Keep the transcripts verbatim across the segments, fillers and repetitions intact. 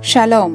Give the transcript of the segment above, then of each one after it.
Shalom.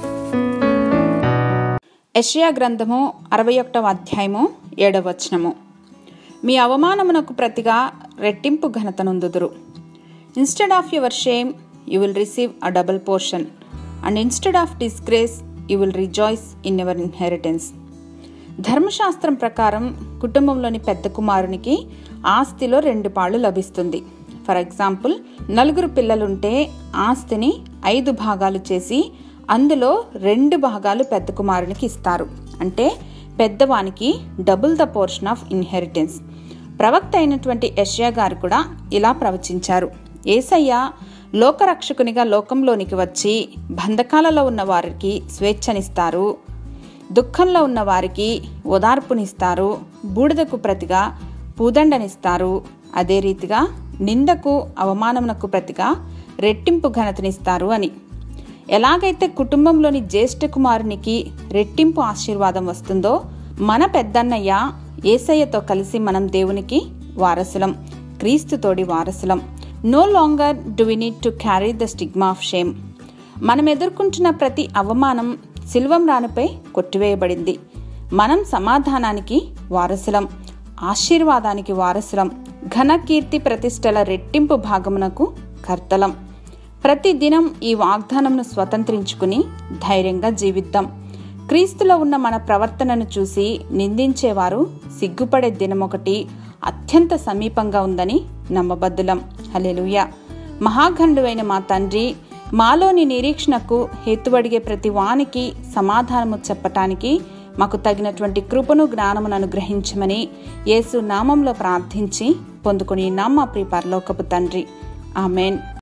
యెషయా గ్రంథము అరవై ఒకటవ అధ్యాయము ఏడవ వచనము. మీ అవమానమునకు ప్రతిగా రెట్టింపు ఘనతనుందుదురు. Instead of your shame you will receive a double portion, and instead of disgrace you will rejoice in your inheritance. ధర్మశాస్త్రం ప్రకారం కుటుంబంలోని పెద్ద కుమారునికి ఆస్తిలో రెండు పాళ్ళు లభిస్తుంది. ఫర్ ఎగ్జాంపుల్, నలుగురు పిల్లలుంటే ఆస్తిని ఐదు భాగాలు చేసి అందులో రెండు భాగాలు పెద్ద కుమారునికి ఇస్తారు. అంటే పెద్దవానికి double the portion of inheritance. ప్రవక్త అయినటువంటి యెషయా గారు కూడా ఇలా ప్రవచించారు. యేసయ్య లోకరక్షకునిగా లోకంలోనికి వచ్చి బంధకాలలో ఉన్న వారికి స్వేచ్ఛనిస్తారు, దుఃఖంలో ఉన్న వారికి ఓదార్పునిస్తారు, బూడిదకు ప్రతిగా పూదండనిస్తారు, అదే రీతిగా నిందకు అవమానమునకు ప్రతిగా రెట్టింపు ఘనతనిస్తారు అని. ఎలాగైతే కుటుంబంలోని జ్యేష్ఠ కుమారునికి రెట్టింపు ఆశీర్వాదం వస్తుందో, మన పెద్దన్నయ్య యేసయ్యతో కలిసి మనం దేవునికి వారసులం, క్రీస్తుతోడి వారసులం. No longer do we need to carry the stigma of shame. మనం ఎదుర్కొంటున్న ప్రతి అవమానం సిల్వం రాణిపై కొట్టివేయబడింది. మనం సమాధానానికి వారసులం, ఆశీర్వాదానికి వారసులం, ఘన కీర్తి ప్రతిష్టల రెట్టింపు భాగమునకు కర్తలం. ప్రతి దినం ఈ వాగ్దానంను స్వతంత్రించుకుని ధైర్యంగా జీవిద్దాం. క్రీస్తులో ఉన్న మన ప్రవర్తనను చూసి నిందించేవారు సిగ్గుపడే దినమొకటి అత్యంత సమీపంగా ఉందని నమ్మబద్దులం. హల్లెలూయా. మహాగణుడైన మా తండ్రి, మాలోని నిరీక్షణకు హేతువడిగే ప్రతి వానికి సమాధానము చెప్పటానికి మాకు తగినటువంటి కృపను జ్ఞానమును అనుగ్రహించమని యేసు నామంలో ప్రార్థించి పొందుకుని నామ ప్రియ పరలోకపు తండ్రి. ఆమెన్.